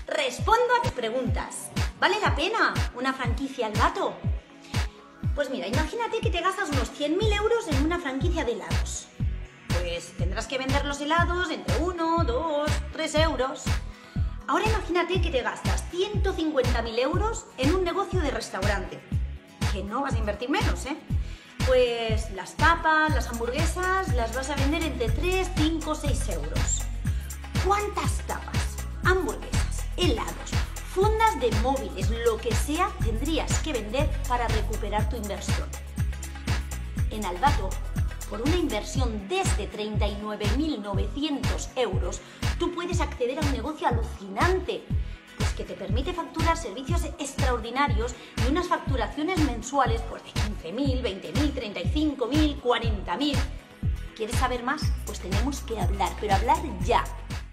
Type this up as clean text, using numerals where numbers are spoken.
Respondo a tus preguntas. ¿Vale la pena una franquicia Albato? Pues mira, imagínate que te gastas unos 100.000 euros en una franquicia de helados. Pues tendrás que vender los helados entre 1, 2, 3 euros. Ahora imagínate que te gastas 150.000 euros en un negocio de restaurante. Que no vas a invertir menos, ¿eh? Pues las tapas, las hamburguesas, las vas a vender entre 3, 5, 6 euros. ¿Cuántas tapas, hamburguesas, helados, fundas de móviles, lo que sea, tendrías que vender para recuperar tu inversión? En Albato, por una inversión desde 39.900 euros, tú puedes acceder a un negocio alucinante, pues que te permite facturar servicios extraordinarios y unas facturaciones mensuales pues de 15.000, 20.000, 35.000, 40.000. ¿Quieres saber más? Pues tenemos que hablar, pero hablar ya.